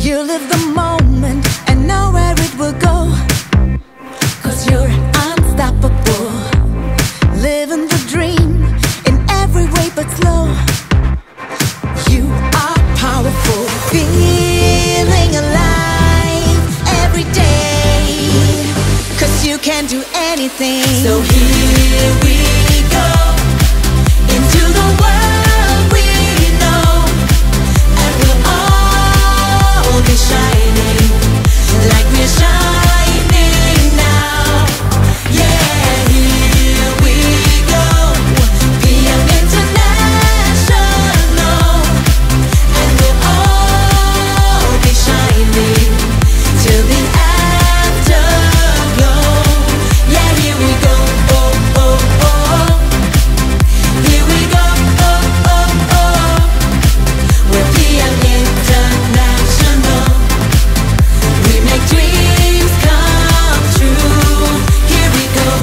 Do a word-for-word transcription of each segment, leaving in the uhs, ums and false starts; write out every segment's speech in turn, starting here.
You live the moment and know where it will go, 'cause you're unstoppable. Living the dream in every way but slow. You are powerful, feeling alive every day, 'cause you can do anything. So here we go, into the world we know, and we'll all be shining like we're shining now. Yeah, here we go, beyond international, and we'll all be shining till the afterglow. Yeah, here we go, oh, oh, oh. Here we go, oh, oh, oh. We're beyond international. We make dreams come true. Here we go.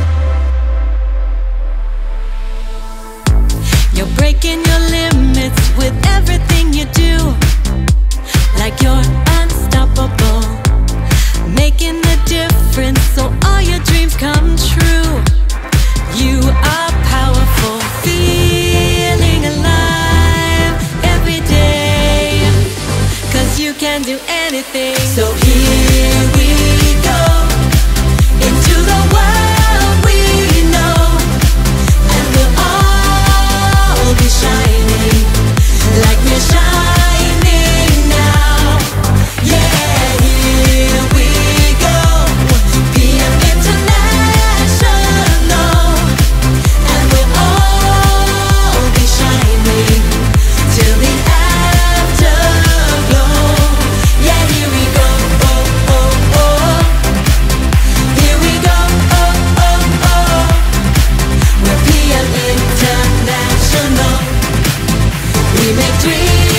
You're breaking your limits with everything you do, like you're unstoppable, making a difference so all your dreams come true. You are powerful, feeling alive every day, 'cause you can do anything. So here we go, into the world we know, and we'll all be shining like we're shining now. Yeah, here we go, beyond international, and we'll all be shining till the afterglow. Yeah, here we go, oh, oh, oh. Here we go, oh, oh, oh. We're beyond international. We make dreams